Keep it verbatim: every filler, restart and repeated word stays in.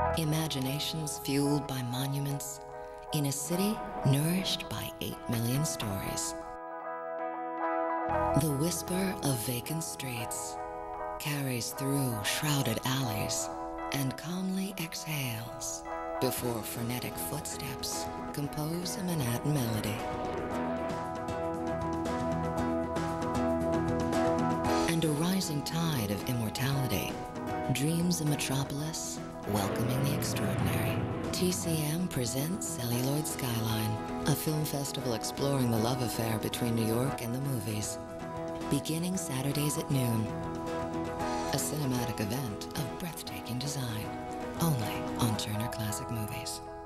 Imaginations fueled by monuments in a city nourished by eight million stories. The whisper of vacant streets carries through shrouded alleys and calmly exhales before frenetic footsteps compose a Manhattan melody. And a rising tide of immortality dreams a metropolis welcoming the extraordinary. T C M presents Celluloid Skyline, a film festival exploring the love affair between New York and the movies. Beginning Saturdays at noon. A cinematic event of breathtaking design, only on Turner Classic Movies.